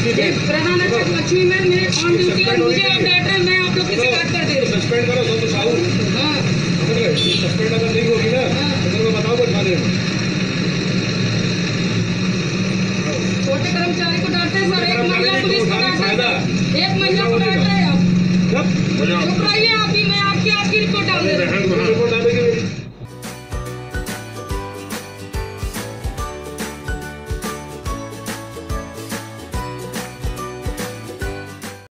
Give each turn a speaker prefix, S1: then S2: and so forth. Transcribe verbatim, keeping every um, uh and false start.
S1: प्रधान अक्षक लक्ष्मी मैम मेरे on duty है, मुझे आप डांट रहे हैं, मैं आप लोग की शिकायत कर दे रही हूँ।
S2: सस्पेंड करो सौ तो साहू।
S1: हाँ
S2: सस्पेंड अगर नहीं होगी ना तो मेरे को बताओ कुछ खाने में।
S1: छोटे कर्मचारी को डांटते हैं सर, एक महिला पुलिस को डांटते हैं, एक महिला को डांट रहे हैं आप। चुप रहिए आप भी, मैं आपकी आपकी रिपोर्ट डाल दे रही हूँ।